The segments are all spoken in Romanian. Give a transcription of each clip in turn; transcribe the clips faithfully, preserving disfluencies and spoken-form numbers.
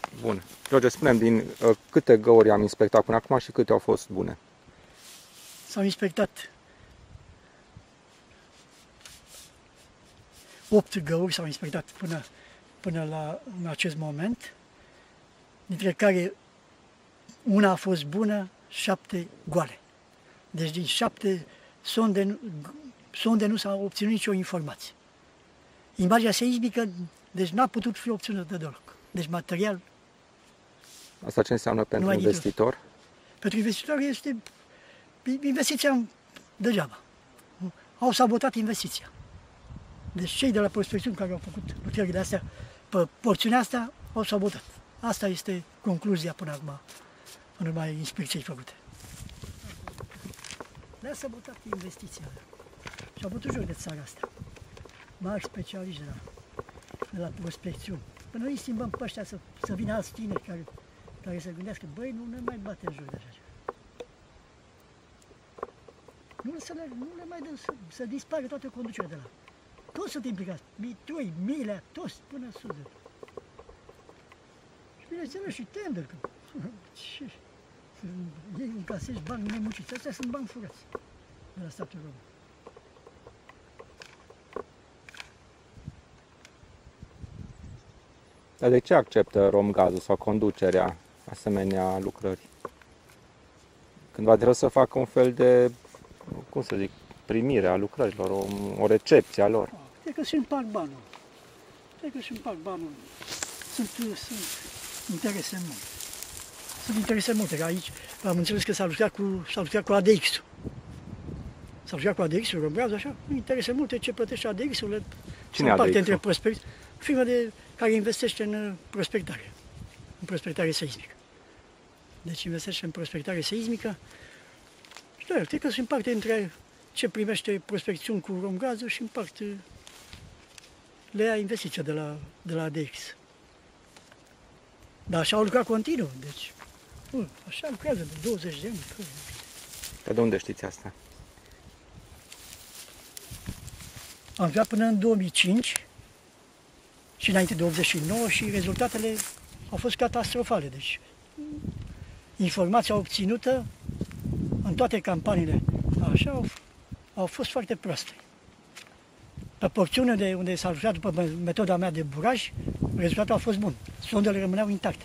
Bun. George, spune-mi din uh, câte găuri am inspectat până acum și câte au fost bune? S-au inspectat opt găuri, s-au inspectat până, până la în acest moment, dintre care una a fost bună, șapte goale. Deci din șapte sonde, sonde nu s-a obținut nicio informație. Imaginea seismică, deci n-a putut fi obținută deloc. Deci material. Asta ce înseamnă pentru investitor? Pentru investitor este investiția degeaba. Au sabotat investiția. Deci cei de la prospecțiuni care au făcut lucrările astea, pe porțiunea asta, au sabotat. Asta este concluzia până acum, în urma inspecției făcute. Le-a sabotat investiția. Și au putut joc de țara asta. Mari specialiști de la, de la prospecțiuni. Până noi schimbăm pe ăștia să, să vină alți tineri care, care să gândească, băi, nu ne mai bate în joc de așa. Nu, să le, nu le mai dăm să, să dispară toată conducerea de la. Toți sunt implicați. Mitui, Milea, toți până sus. Și bineînțeles și tender. Că, ce, ei încasești bani nemunciți. Astea sunt bani furați de la statul român. Dar de ce acceptă Romgazul sau conducerea asemenea lucrări? Când va trebui să facă un fel de, cum să zic, primire a lucrărilor, o, o recepție a lor. Cred că sunt par banul. Cred că sunt par banul. Sunt, sunt interese multe. Sunt interese multe, că aici am înțeles că s-a lucrat cu, s-a lucrat cu A D X-ul. S-a lucrat cu A D X-ul, Romgazul, așa, interese multe ce plătește A D X-ul. Cine A D X-ul? Firma de, care investește în prospectare, în prospectare seismică. Deci investește în prospectare seismică și da, cred că sunt parte între ce primește prospecțiuni cu Romgazul și în parte le ia investiția de la, de la A D X. Dar așa au lucrat continuu, deci bă, așa lucrează de douăzeci de ani. Dar de unde știți asta? Am lucrat până în două mii cinci și înainte de optzeci și nouă și rezultatele au fost catastrofale. Deci informația obținută în toate campaniile așa au, au fost foarte proaste. Pe porțiunea de unde s-a lucrat după metoda mea de buraj, rezultatul a fost bun. Sondele rămâneau intacte.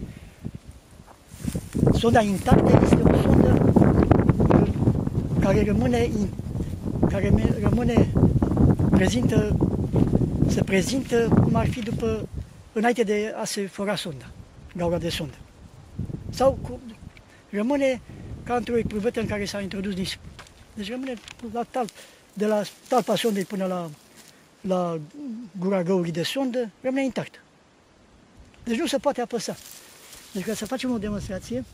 Sonda intactă este o sondă care rămâne, care rămâne prezintă, se prezintă cum ar fi după, înainte de a se fora sonda, gaura de sondă. Sau cu, rămâne ca într-o epruvetă în care s-a introdus nisip. Deci rămâne la talp, de la talpa sondei până la, la gura găurii de sondă, rămâne intactă. Deci nu se poate apăsa. Deci ca să facem o demonstrație,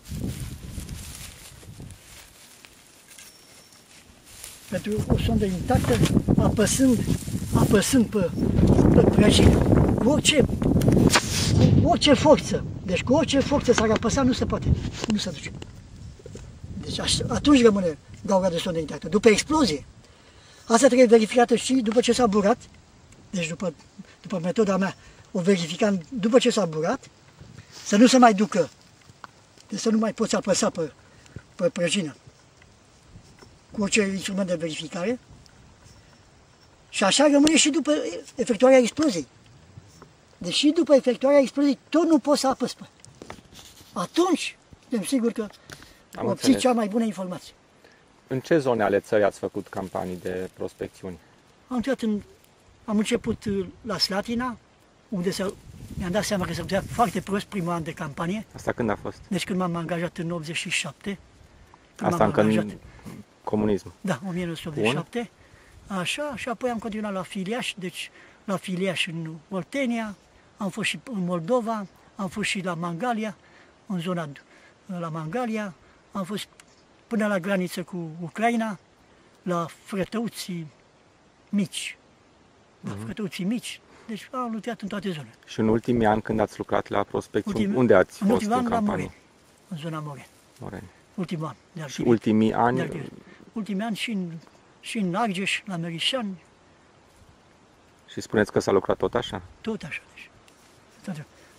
pentru o sondă intactă, apăsând, apăsând pe, pe prăjină, cu orice, cu orice forță, deci cu orice forță s-ar apăsa, nu se poate, nu se duce. Deci atunci rămâne gaura de sondă intactă. După explozie, asta trebuie verificată și după ce s-a burat, deci după, după metoda mea, o verificam după ce s-a burat, să nu se mai ducă, deci să nu mai poți apăsa pe, pe prăjină cu orice instrument de verificare. Și așa rămâne și după efectuarea exploziei. Deci și după efectuarea exploziei tot nu poți să apăsi pe. Atunci, suntem sigur că Am obții înțeles. cea mai bună informație. În ce zone ale țării ați făcut campanii de prospecțiuni? Am, intrat în, am început la Slatina, unde se, mi-am dat seama că se putea foarte prost primul an de campanie. Asta când a fost? Deci când m-am angajat în optzeci și șapte. Când Asta încă angajat, în comunism. Da, o mie nouă sute optzeci și șapte. Bun. Așa, și apoi am continuat la Filiaș, deci la Filiaș în Oltenia, am fost și în Moldova, am fost și la Mangalia, în zona la Mangalia, am fost până la graniță cu Ucraina, la frătăuții mici, la uh-huh. frătăuții mici, deci am lucrat în toate zonele. Și în ultimii ani când ați lucrat la prospecțiuni, Ultimi, unde ați în fost în an, campanie? La Moren, în zona Moren. Moren. Ultimul an. De și ultimii ani? De ultimii ani și în, și în Argeș, la Merișani. Și spuneți că s-a lucrat tot așa? Tot așa. Deci. Tot,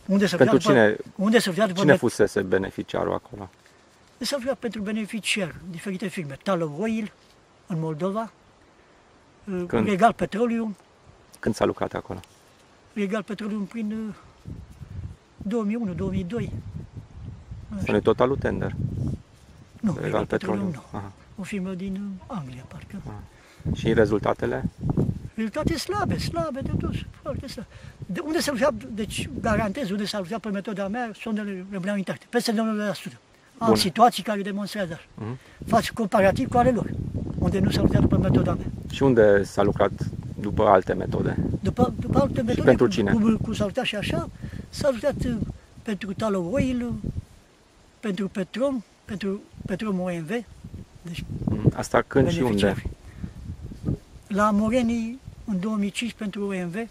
Unde să Pentru vrea, cine, unde să vrea după cine met- fusese beneficiarul acolo? să vrea pentru beneficiar diferite firme. Tallow Oil în Moldova, Când? Regal Petroleum, Când s-a lucrat acolo? Regal Petroleum prin uh, două mii unu două mii doi. Spune totalul tender. Nu, Regal Regal Petroleum. Petroleum nu. Aha. O firmă din uh, Anglia, parcă. Și rezultatele? Rezultate slabe, slabe de dus, foarte slabe. De unde se lucra, deci garantez, unde s-a lucrat pe metoda mea, sondele rămâneau intacte, peste nouăzeci la sută. Am Bun. situații care demonstrează așa. Uh-huh. Faci comparativ cu ale lor, unde nu s-a lucrat pe metoda mea. Și unde s-a lucrat după alte metode? După, după alte metode, pentru cum- cine? Cum, cum s-a lucrat și așa, s-a lucrat uh, pentru Tallow Oil, uh, pentru Petrom, pentru Petrom O M V, deci Mhm. Asta când și unde? beneficiari. La Morenii în două mii cinci pentru O M V,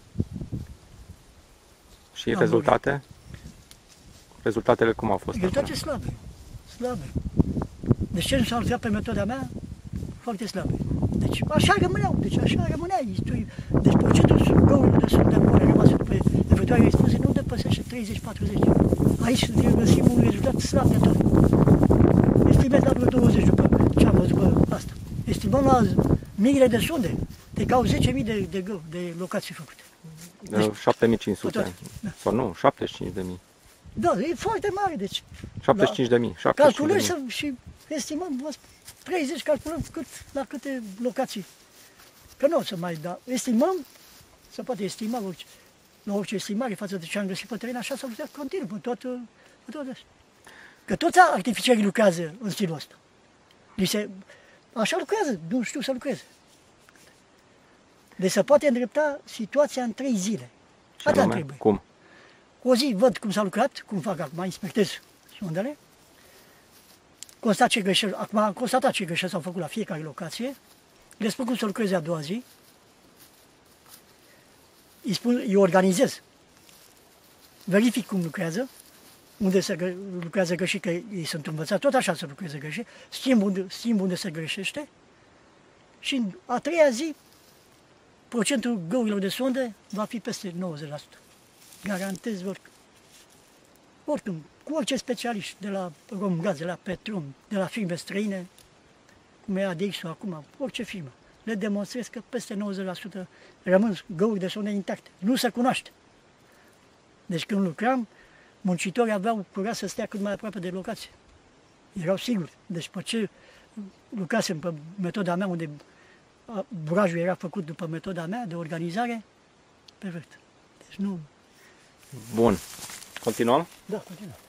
Și Am rezultate? Rezultatele cum au fost rezultate acolo? slabe, slabe. Deci ce nu s-a lucrat pe metoda mea, foarte slabe. Deci așa rămâneau, deci așa rămânea. Deci procentul găurilor de sunt de bune rămas pe efectuarea expuse nu depășește treizeci patruzeci. Aici găsim un rezultat slab de tot. Estimez la vreo douăzeci după ce am văzut după asta. Estimăm la miile de sonde, de cau zece mii de, de, găuri, de locații făcute. Deci, șapte mii cinci sute. toate, da. Sau nu, șaptezeci și cinci de mii. Da, e foarte mare, deci șaptezeci și cinci de mii. șaptezeci și cinci de calculăm mii. să, și estimăm, vă spun, treizeci, calculăm cât, la câte locații. Că nu o să mai da. Estimăm, se poate estima orice, la orice estimare față de ce am găsit pe teren, așa s-a lucrat continuu, în tot, în tot asta. Că toți artificiarii lucrează în stilul ăsta. Li se, așa lucrează, nu știu să lucreze. Deci se poate îndrepta situația în trei zile. Și Atât anume, trebuie. cum? O zi văd cum s-a lucrat, cum fac acum, inspectez sondele, constat ce greșeli, acum am constatat ce greșeli s-au făcut la fiecare locație, le spun cum să lucreze a doua zi, îi, spun, îi organizez, verific cum lucrează, unde se gă- lucrează greșit, că ei sunt învățați tot așa să lucreze greșit, schimb unde, schimb unde se greșește și în a treia zi procentul găurilor de sonde va fi peste nouăzeci la sută. Garantez oricum. Oricum, cu orice specialiști, de la Romgaz, de la Petrom, de la firme străine, cum e A D X-ul acum, orice firmă, le demonstrez că peste nouăzeci la sută rămân găuri de sonde intacte. Nu se cunoaște. Deci când lucram, muncitorii aveau curaj să stea cât mai aproape de locație. Erau siguri. Deci pe ce lucrasem pe metoda mea, unde burajul era făcut după metoda mea de organizare, perfect. Deci nu... Bun. Continuăm? Da, continuăm.